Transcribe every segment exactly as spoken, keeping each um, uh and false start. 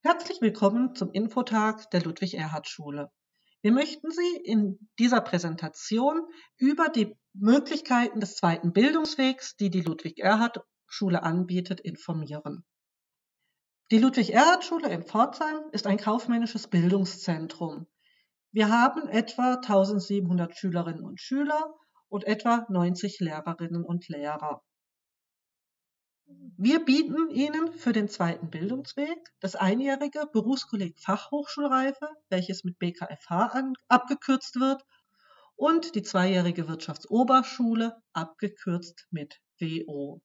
Herzlich willkommen zum Infotag der Ludwig-Erhard-Schule. Wir möchten Sie in dieser Präsentation über die Möglichkeiten des zweiten Bildungswegs, die die Ludwig-Erhard-Schule anbietet, informieren. Die Ludwig-Erhard-Schule in Pforzheim ist ein kaufmännisches Bildungszentrum. Wir haben etwa eintausendsiebenhundert Schülerinnen und Schüler und etwa neunzig Lehrerinnen und Lehrer. Wir bieten Ihnen für den zweiten Bildungsweg das einjährige Berufskolleg Fachhochschulreife, welches mit B K F H an, abgekürzt wird, und die zweijährige Wirtschaftsoberschule, abgekürzt mit W O.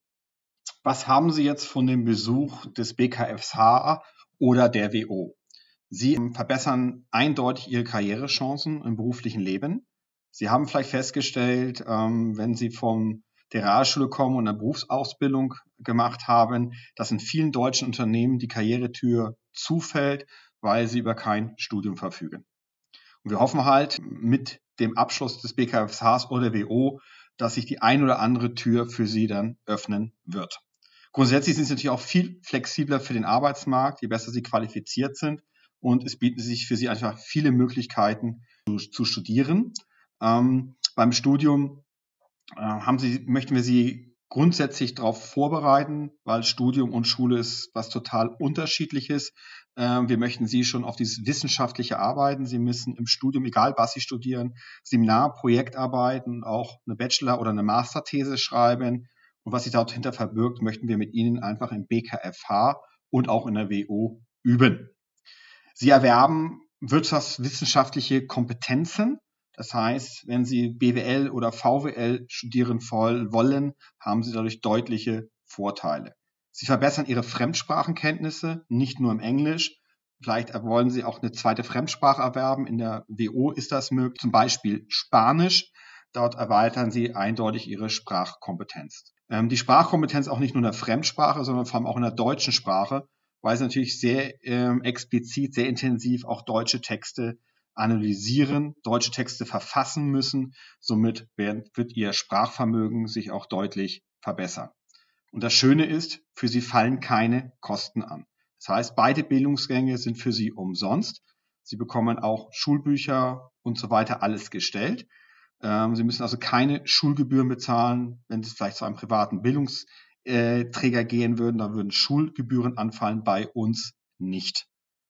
Was haben Sie jetzt von dem Besuch des B K F H oder der W O? Sie verbessern eindeutig Ihre Karrierechancen im beruflichen Leben. Sie haben vielleicht festgestellt, wenn Sie von der Realschule kommen und eine Berufsausbildung gemacht haben, dass in vielen deutschen Unternehmen die Karrieretür zufällt, weil sie über kein Studium verfügen. Und wir hoffen halt mit dem Abschluss des B K F Hs oder W O, dass sich die ein oder andere Tür für Sie dann öffnen wird. Grundsätzlich sind Sie natürlich auch viel flexibler für den Arbeitsmarkt, je besser Sie qualifiziert sind, und es bieten sich für Sie einfach viele Möglichkeiten zu, zu studieren. Ähm, beim Studium äh, haben Sie, möchten wir Sie grundsätzlich darauf vorbereiten, weil Studium und Schule ist was total Unterschiedliches. Äh, wir möchten Sie schon auf dieses wissenschaftliche Arbeiten. Sie müssen im Studium, egal was Sie studieren, Seminar, Projektarbeiten, auch eine Bachelor- oder eine Masterthese schreiben. Und was sich dahinter verbirgt, möchten wir mit Ihnen einfach im B K F H und auch in der W O üben. Sie erwerben wirtschaftswissenschaftliche Kompetenzen. Das heißt, wenn Sie B W L oder V W L studieren wollen, haben Sie dadurch deutliche Vorteile. Sie verbessern Ihre Fremdsprachenkenntnisse, nicht nur im Englisch. Vielleicht wollen Sie auch eine zweite Fremdsprache erwerben. In der W O ist das möglich, zum Beispiel Spanisch. Dort erweitern Sie eindeutig Ihre Sprachkompetenz. Die Sprachkompetenz auch nicht nur in der Fremdsprache, sondern vor allem auch in der deutschen Sprache, weil sie natürlich sehr ähm, explizit, sehr intensiv auch deutsche Texte analysieren, deutsche Texte verfassen müssen. Somit wird, wird ihr Sprachvermögen sich auch deutlich verbessern. Und das Schöne ist, für sie fallen keine Kosten an. Das heißt, beide Bildungsgänge sind für sie umsonst. Sie bekommen auch Schulbücher und so weiter alles gestellt. Ähm, sie müssen also keine Schulgebühren bezahlen, wenn sie vielleicht zu einem privaten Bildungsträger gehen würden, da würden Schulgebühren anfallen, bei uns nicht.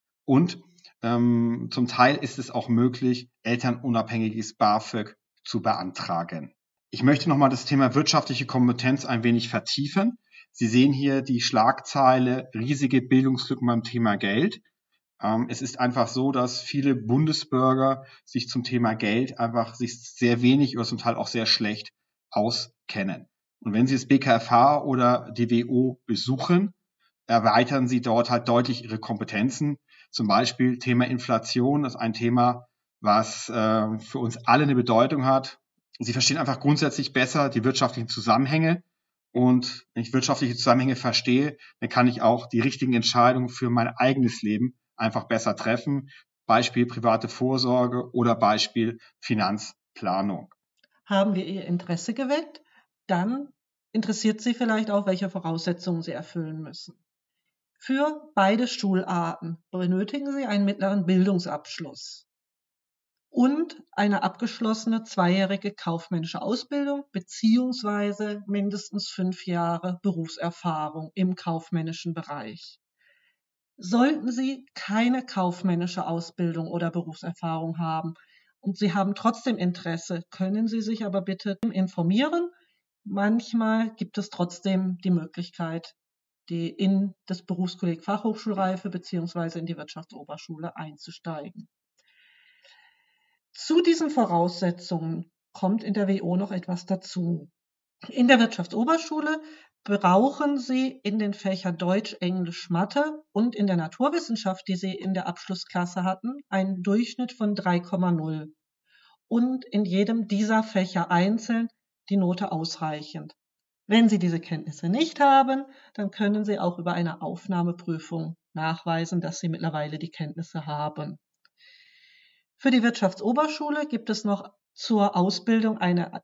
Und ähm, zum Teil ist es auch möglich, elternunabhängiges BAföG zu beantragen. Ich möchte nochmal das Thema wirtschaftliche Kompetenz ein wenig vertiefen. Sie sehen hier die Schlagzeile riesige Bildungslücken beim Thema Geld. Ähm, es ist einfach so, dass viele Bundesbürger sich zum Thema Geld einfach sich sehr wenig oder zum Teil auch sehr schlecht auskennen. Und wenn Sie das B K F H oder die W O besuchen, erweitern Sie dort halt deutlich Ihre Kompetenzen. Zum Beispiel Thema Inflation ist ein Thema, was äh, für uns alle eine Bedeutung hat. Sie verstehen einfach grundsätzlich besser die wirtschaftlichen Zusammenhänge. Und wenn ich wirtschaftliche Zusammenhänge verstehe, dann kann ich auch die richtigen Entscheidungen für mein eigenes Leben einfach besser treffen. Beispiel private Vorsorge oder Beispiel Finanzplanung. Haben wir Ihr Interesse geweckt? Dann interessiert Sie vielleicht auch, welche Voraussetzungen Sie erfüllen müssen. Für beide Schularten benötigen Sie einen mittleren Bildungsabschluss und eine abgeschlossene zweijährige kaufmännische Ausbildung beziehungsweise mindestens fünf Jahre Berufserfahrung im kaufmännischen Bereich. Sollten Sie keine kaufmännische Ausbildung oder Berufserfahrung haben und Sie haben trotzdem Interesse, können Sie sich aber bitte informieren. Manchmal gibt es trotzdem die Möglichkeit, die in das Berufskolleg Fachhochschulreife beziehungsweise in die Wirtschaftsoberschule einzusteigen. Zu diesen Voraussetzungen kommt in der W O noch etwas dazu. In der Wirtschaftsoberschule brauchen Sie in den Fächern Deutsch, Englisch, Mathe und in der Naturwissenschaft, die Sie in der Abschlussklasse hatten, einen Durchschnitt von drei Komma null und in jedem dieser Fächer einzeln die Note ausreichend. Wenn Sie diese Kenntnisse nicht haben, dann können Sie auch über eine Aufnahmeprüfung nachweisen, dass Sie mittlerweile die Kenntnisse haben. Für die Wirtschaftsoberschule gibt es noch zur Ausbildung eine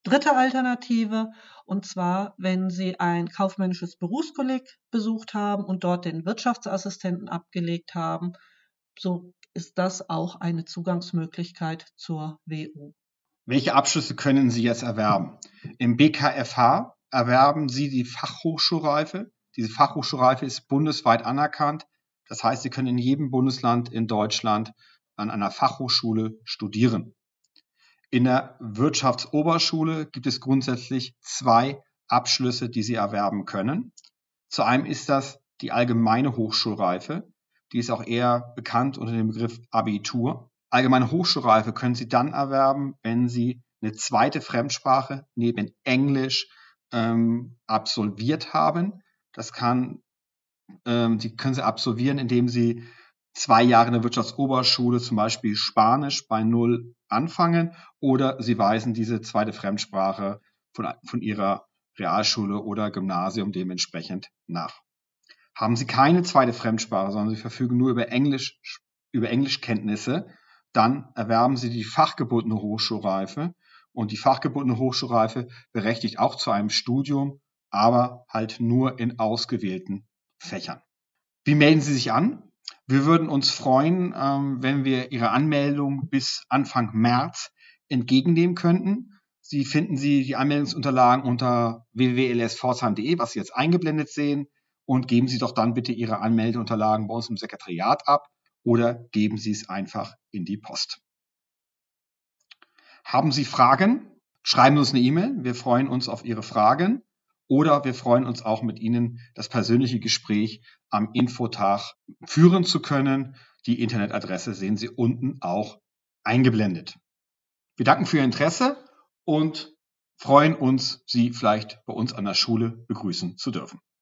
dritte Alternative, und zwar, wenn Sie ein kaufmännisches Berufskolleg besucht haben und dort den Wirtschaftsassistenten abgelegt haben, so ist das auch eine Zugangsmöglichkeit zur W U. Welche Abschlüsse können Sie jetzt erwerben? Im B K F H erwerben Sie die Fachhochschulreife. Diese Fachhochschulreife ist bundesweit anerkannt. Das heißt, Sie können in jedem Bundesland in Deutschland an einer Fachhochschule studieren. In der Wirtschaftsoberschule gibt es grundsätzlich zwei Abschlüsse, die Sie erwerben können. Zu einem ist das die allgemeine Hochschulreife. Die ist auch eher bekannt unter dem Begriff Abitur. Allgemeine Hochschulreife können Sie dann erwerben, wenn Sie eine zweite Fremdsprache neben Englisch ähm, absolviert haben. Das kann, ähm, die können Sie absolvieren, indem Sie zwei Jahre in der Wirtschaftsoberschule, zum Beispiel Spanisch bei Null anfangen, oder Sie weisen diese zweite Fremdsprache von, von Ihrer Realschule oder Gymnasium dementsprechend nach. Haben Sie keine zweite Fremdsprache, sondern Sie verfügen nur über Englisch, über Englischkenntnisse, dann erwerben Sie die fachgebundene Hochschulreife. Und die fachgebundene Hochschulreife berechtigt auch zu einem Studium, aber halt nur in ausgewählten Fächern. Wie melden Sie sich an? Wir würden uns freuen, wenn wir Ihre Anmeldung bis Anfang März entgegennehmen könnten. Sie finden Sie die Anmeldungsunterlagen unter w w w punkt l s pforzheim punkt d e, was Sie jetzt eingeblendet sehen, und geben Sie doch dann bitte Ihre Anmeldeunterlagen bei uns im Sekretariat ab oder geben Sie es einfach in die Post. Haben Sie Fragen? Schreiben Sie uns eine E-Mail. Wir freuen uns auf Ihre Fragen. Oder wir freuen uns auch, mit Ihnen das persönliche Gespräch am Infotag führen zu können. Die Internetadresse sehen Sie unten auch eingeblendet. Wir danken für Ihr Interesse und freuen uns, Sie vielleicht bei uns an der Schule begrüßen zu dürfen.